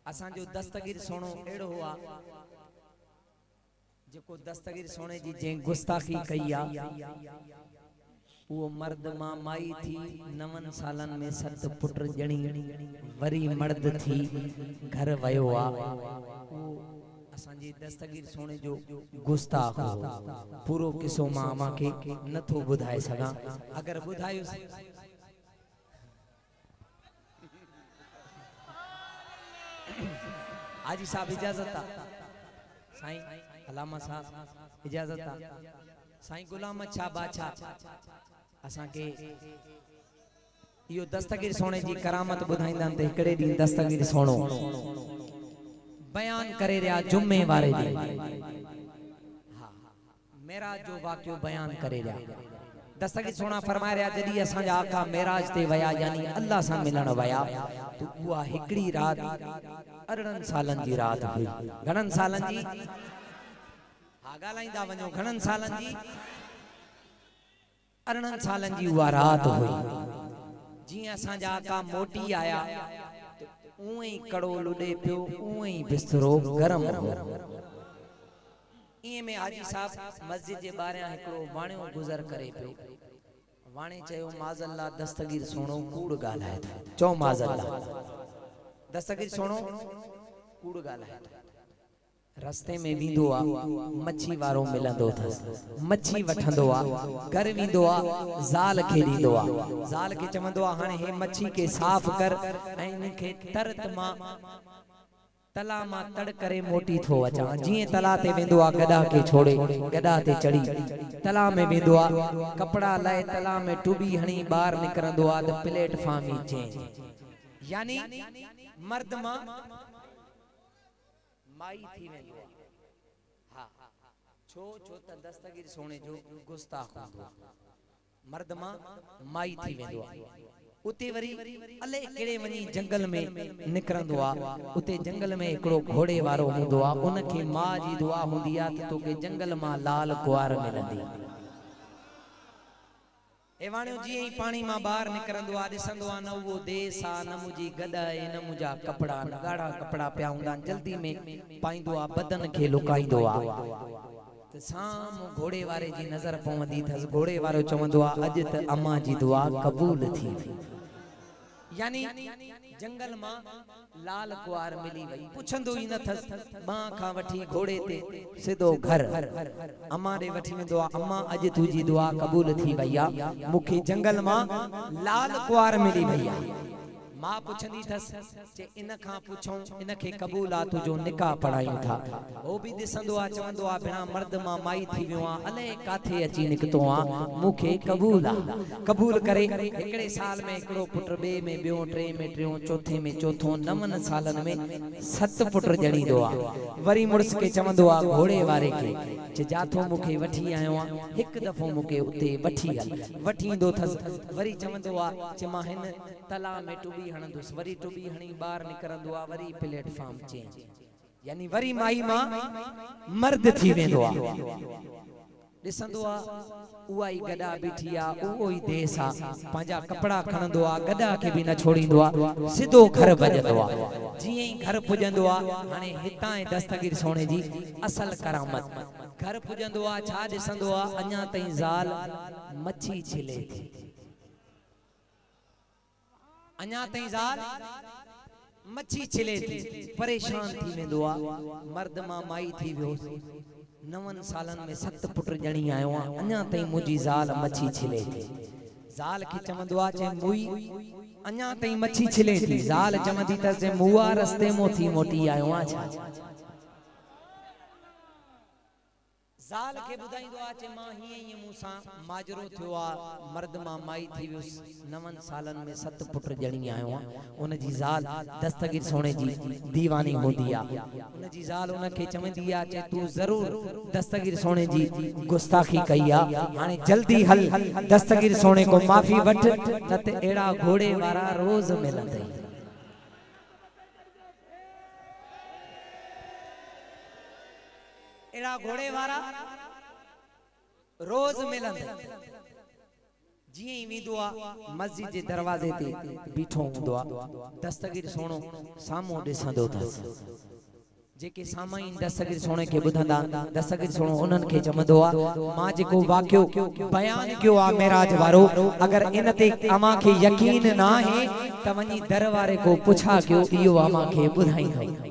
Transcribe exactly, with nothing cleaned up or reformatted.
असां जो दस्तगीर सोनो एड़ो हुआ जेको दस्तगीर सोने जी जे गुस्ताखी कई आ वो मर्द मां माई थी नवन सालन में सत पुत्र जणी वरी मर्द थी घर वयो आ असां जी दस्तगीर सोने जो गुस्ताख हो पूरो किस्सो मां मां के नथो बुधाए सगा अगर बुधायो आजी साहब इजाजत साईं अलामा साहब इजाजत साईं गुलाम अच्छा बादशाह असा के यो दस्तगीर सोने जी करामत बुधाइंदा ते एकड़े दी दस्तगीर सोनो बयान करे रिया जुम्मे वारे दी हां मेरा जो वाक्यो बयान करे रिया दस्तगीर सोना फरमा रिया जदी असा जा आका मेराज ते वया यानी अल्लाह सा मिलन वया तो हुआ हिकड़ी रात अरड़न सालन जी रात हुई घणन सालन जी हा गालाइंदा वणो घणन सालन जी अरड़न सालन जी हुआ रात हुई जी असा जा आका मोटी आया उई कड़ो लुडे पियो उई बिस्तरो गरम हो इए में हाजी साहब मस्जिद जे बाहरियां हिकड़ो वाणियो गुजर करे पियो वाणे चयो माज़अल्लाह दस्तगीर सोनो कूड़ गालाए थो चो माज़अल्लाह दस्तगीर सोनो कूड़ गालाए रस्ते में विंदो आ मच्छी वारो मिलंदो थस मच्छी वठंदो आ घर विंदो आ जाल खे दींदो आ जाल के चवंदो आ हाने हे मच्छी के साफ कर ऐं इनखे तरत मां तला मां तड़ करे मोटी थो अचा जी तला ते वेंदो आ गदा के छोड़े गदा ते चढ़ी तला में वेंदो आ कपड़ा लाए तला में टुबी हणी बाहर निकरंदो आ त प्लेटफॉर्म ही चेंज यानी मर्द मां माई थी वेंदो हां छो छो त दस्तगीर सोने जो गुस्ताख हुंदो मर्द मां माई थी वेंदो उते वरी अले केड़े वनी जंगल में निकरंदो आ उते जंगल में एकड़ो घोड़े वारो हुंदो आ उनखे मां जी दुआ हुंदी आ त तोके जंगल मां लाल कुआर मिलंदी एवाणियो जी ही पानी मां बाहर निकरंदो आ दिसंदो आ न वो देस आ न मुजी गदा ए न मुजा कपड़ा न गाढ़ा कपड़ा पिया हुंदा जल्दी में पाइंदो आ बदन खे लुकाइंदो आ त साम घोड़े वारे जी नजर पवंदी थस घोड़े वारो चवंदो आ अज त अम्मा जी दुआ कबूल थी यानी जंगल मां लाल कुआर मिली वई पुछंदो ही न थस मां खा वठी घोड़े ते सिधो घर अम्मा दे वठी वेंदो आ अम्मा अज तुजी दुआ कबूल थी वई आ मुखे जंगल मां लाल कुआर मिली वई आ मां पुछंदी थस जे इन खां पुछो इनखे कबूल आ तुजो निकाह पढ़ायूं था ओ भी दिसंदो आ चवंदो आ बिना मर्द मां माई थी वियो आ अले काथे अची निकतो आ मुखे कबूल आ कबूल करे एकड़े साल में एकड़ो पुत्र बे में बियो ट्रे में ट्रियो चौथे में चौथो नवन सालन में सत पुत्र जणीदो आ वरी मुर्स के चवंदो आ घोड़े वारे के जे जाथो मुखे वठी आयो आ एक दफो मुके उते वठी हल वठींदो थस वरी चवंदो आ जे मां हिन तला में टुबी हणंदुस वरी टुबी हणी बाहर निकरंदो आ वरी प्लेटफॉर्म चेंज यानी वरी माई मां मर्द थी वेंदो आ दिसंदो आ उहा ही गदा बीठी आ उहो ही देस आ पांजा कपड़ा खणंदो आ गदा के भी न छोड़ींदो आ सिधो घर भजंदो आ जी ही घर पुजंदो आ हाने हितां दस्तगीर सोने जी असल करामत घर पुजंदो आ छा दिसंदो आ अञा ताईं ज़ाल मच्छी छिले थी अञा ताईं ज़ाल मच्छी छिले थी परेशान थी वेंदो आ मर्द मां माई थी वियो नवन सालन में सत पुत्र जणी आयो आ अञा ताईं मुजी ज़ाल मच्छी छिले थी ज़ाल के चवंदो आ जे मुई अञा ताईं मच्छी छिले थी ज़ाल चवंदी त जे मुआ रस्ते मो थी मोटी आयो आ छा ज़ाल के बुधाइंदो आ जे मां हिए हिए मूसा माजरो थियो आ मर्द मां माई थी वियुस नवन सालन में सत पुत्र जणी आयो आ उन जी ज़ाल दस्तगीर सोने जी दीवानी होंदी आ उन जी ज़ाल उन के चवंदी आ जे तू जरूर दस्तगीर सोने जी गुस्ताखी कई आ हाने जल्दी हल दस्तगीर सोने को माफी वठ न ते एड़ा घोड़े वारा रोज मिलंदई एड़ा घोड़े वारा रोज मिलंदई जी ही वेंदो आ मस्जिद जे दरवाजे ते बीठो हूंदो आ दस्तगीर सोनो सामो ॾिसंदो अथस जेके सामाईं दस्तगीर सोने के बुधंदा दस्तगीर सोनो उन्हन के चमंदो आ मां जेको वाक्यो बयान कयो आ मेराज वारो अगर इन ते अमा के यकीन ना है त वनी दर वारे को पुछा कयो इयो अमा के बुधाई